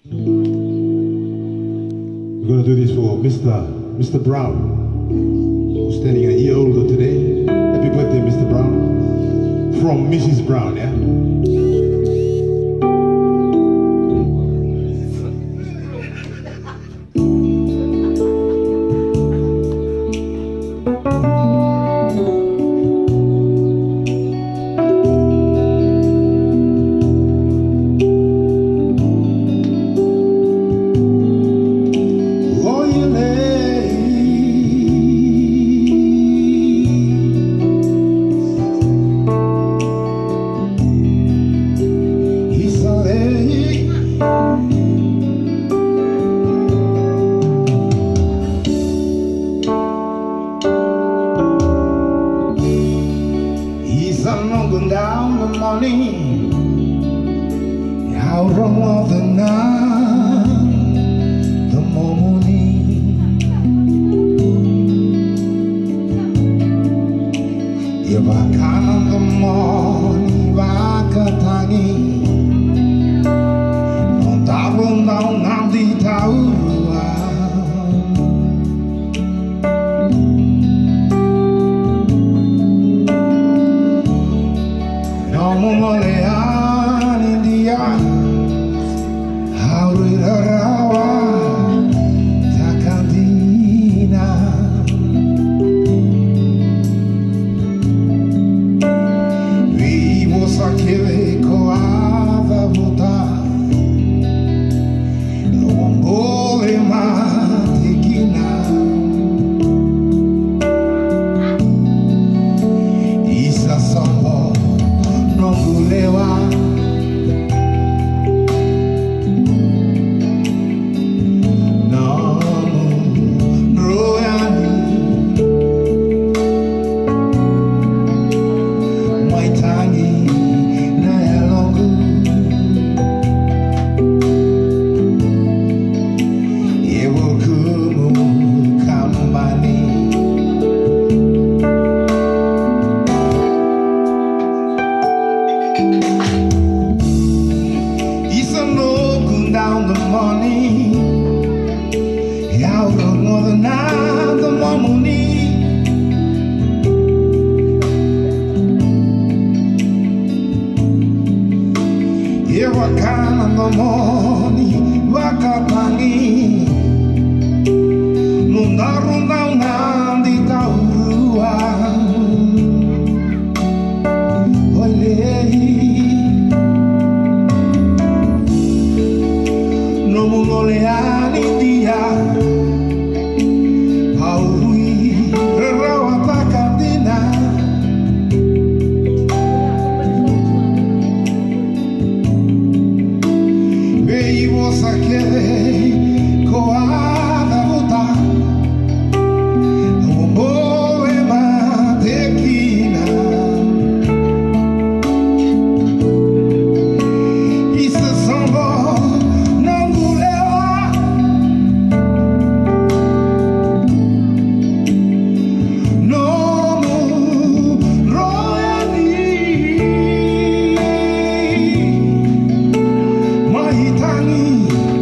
We're gonna do this for Mr. Brown, who's standing a year older today. Happy birthday, Mr. Brown. From Mrs. Brown, yeah? Going down the morning, out of the night, the morning. If I can't the morning, I can't no double down on the tower. Down the morning, out of the night, the morning. If I can in the morning, wake up again. No darum down the taurua. Oleani dia Paului Rawata Cardina Vei vosa chiede Coada vota Omole matequina Isso são bom Mahitani